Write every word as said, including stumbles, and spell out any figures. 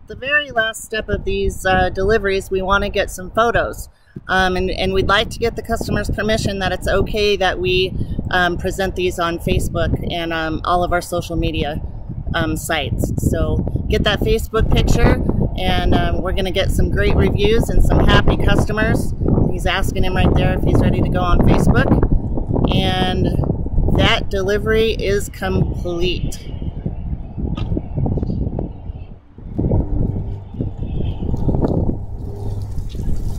The very last step of these uh, deliveries, we want to get some photos. Um, and, and we'd like to get the customer's permission that it's okay that we um, present these on Facebook and um, all of our social media um, sites. So get that Facebook picture, and um, we're going to get some great reviews and some happy customers. He's asking him right there if he's ready to go on Facebook. And that delivery is complete.